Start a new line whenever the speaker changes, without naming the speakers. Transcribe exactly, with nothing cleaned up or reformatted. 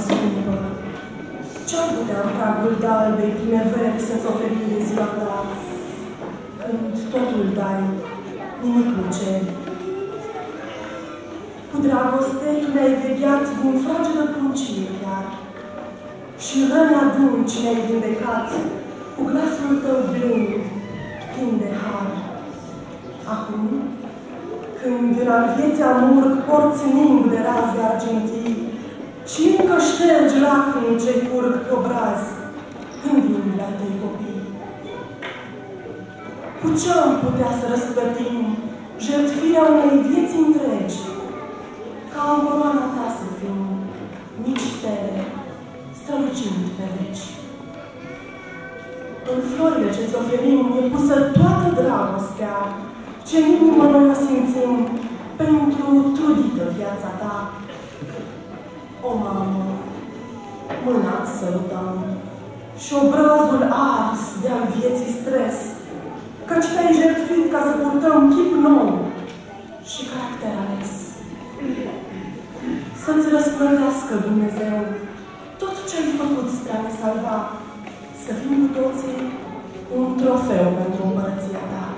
scumpă, ce-ar putea în pragul de albei primeveri să-ți oferi de ziua ta, când totul dai, nimic nu ceri? Cu dragoste tu ne-ai vegheat din fragedă pruncire chiar, și răni adânci ne-ai vindecat cu glasul tău blând, plin de har. Acum, când în al vieții amurg porți nimb de raze argintii și încă ștergi lacrimi ce-i curg pe obraz, gândim la tăi copii. Cu ce am putea să răsplătim jertfirea unei vieți întregi, ca în coroana ta să fim mici stele, strălucind pe veci? În florile ce-ți oferim e pusă toată dragostea ce în inimă noi o simțim pentru trudită viața ta. O, mamă, mâna-ți sărutăm și obrazul ars de-al vieții stres, căci te-ai jertfit ca să purtăm chip nou și caracter ales. Să-ți răsplătească Dumnezeu tot ce-ai făcut spre a ne salva, să fim cu toții un trofeu pentru împărăția ta.